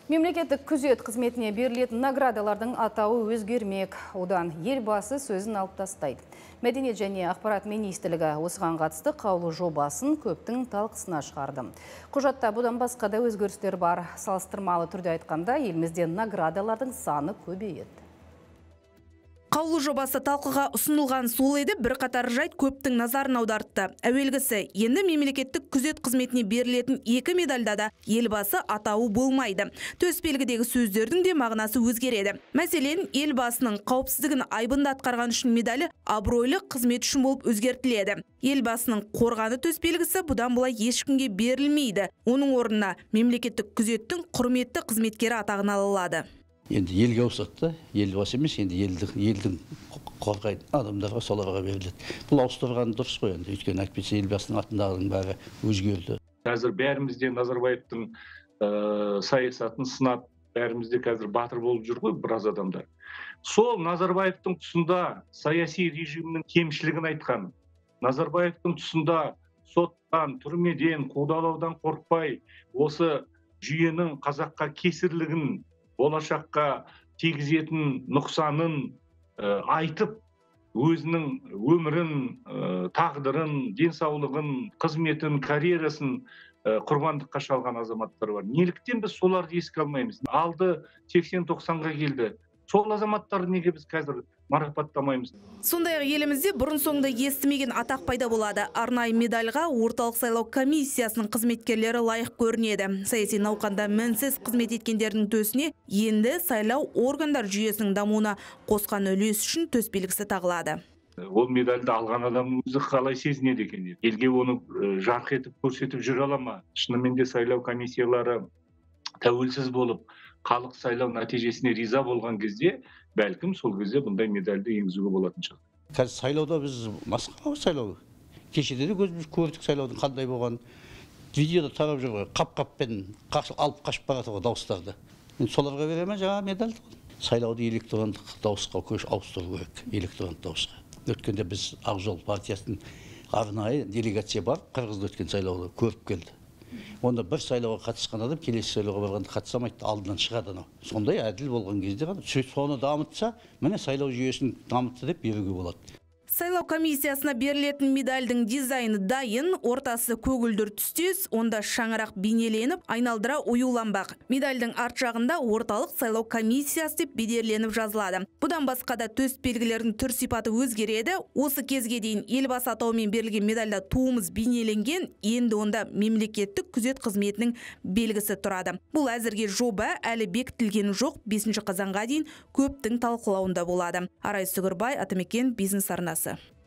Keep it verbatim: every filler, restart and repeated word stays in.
Мемлекеттік күзет қызметіне берілетін наградалардың атауы өзгермек. Одан елбасы сөзін алып тастайды. Мәдениет және ақпарат министрлігі осыған қатысты қаулы жобасын көптің талқысына шығарды. Құжатта бұдан басқа да өзгерістер бар. Салыстырмалы түрде айтқанда, елімізде наградалардың саны көбейеді. Қаулы жобасы талқыға ұсынылған сол еді, бір қатар жайт көптің назарын аудартты. Әуелгісі, енді мемлекеттік күзет қызметіне берілетін екі медальда да елбасы атауы болмайды. Төсбелгідегі сөздердің де мағынасы өзгереді. Мәселен, елбасының қауіпсіздігін айбынды атқарған үшін медалі абыройлы қызмет үшін болып өзгертіледі. Елбасының қорғаны төсбелгісі бұдан былай ешкімге берілмейді. Оның орнына мемлекеттік күзеттің құрметті қызметкері атағын ала алады. Енді елге ауысады, елбасы емес, енді елдің, елдің қорғайтын адамдарға соларға беріледі. Бұл ауыстырған дұрыс қой, енді өйткені әйтпесе елбасының атындағының бәрі өзгерді. Қазір бәрімізде Назарбаевтың саясатын сынап, бәрімізде қазір батыр болып жүр ғой біраз адамдар. Сол Назарбаевтың тұсында саяси режимнің кемшілігін айтқан, Назарбаевтың тұсында соттан, түрмеден, қудалаудан қорықпай, осы жүйенің қазаққа кесірлігін, болашаққа тегізетін нұқсанын айтып, өзінің өмірін, тағдырын, денсаулығын, қызметін, карьерасын құрбандыққа шалған азаматтар бар. Неліктен біз соларды еске алмаймыз? Алды сексен тоқсанға келді. Сол азаматтарды неге біз қазір марапаттамаймыз? Сондай-ақ елімізде бұрын соңды естімеген атақ пайда болады. Арнайы медальға орталық сайлау комиссиясының қызметкерлері лайық көрінеді. Саяси науқанда мінсіз қызмет еткендердің төсіне енді сайлау органдар жүйесінің дамуына қосқан үлес үшін төсбелгісі тағылады. Ол медальді алған адамның өзі қалай сезінеді екен? Елге оны жарқ етіп көрсетіп жүре ала ма? Шынымен де сайлау комиссиялары тәуелсіз болып, халық сайлау нәтижесіне риза болған кезде, бәлкім сол кезде бұндай медальді енгізуге болатын шығар. Қазір сайлауда біз масқара сайлау. Кешеде де көзіміз көрдік сайлаудың қандай болған. Видеода тарап жүр, қап-қаппен алып қашып барады ғой дауыстарды. Соларға бере ме жаңа медальді? Сайлауды электрондық дауысқа көш ауыстыру керек, электрондық дауысқа. Өткенде біз Ақ жол партиясының арнайы делегация бар, Қырғызда өткен сайлауды көріп келді. Онда бір сайлауға қатысқан адам келесі сайлауға барғанда қатысамайды, алдынан шығады анау. Сондай әділ болған кезде ғана соны дамытса, міне сайлау жүйесін дамытты деп беруге болады. Сайлау комиссиясына берілетін медальдің дизайны дайын, ортасы көгілдір түстес, онда шаңырақ бейнеленіп, айналдыра оюланбақ. Медальдің арт жағында орталық сайлау комиссиясы деп бедерленіп жазылады. Бұдан басқа да төс белгілердің түр сипаты өзгереді. Осы кезге дейін елбасы атауымен берілген медальда туымыз бейнеленген, енді онда мемлекеттік күзет қызметінің белгісі тұрады. Бұл әзірге жоба әлі бекітілген жоқ, бесінші қазанға дейін көптің талқылауында болады. Арай Сүгірбай, Атамекен бизнес арнасы.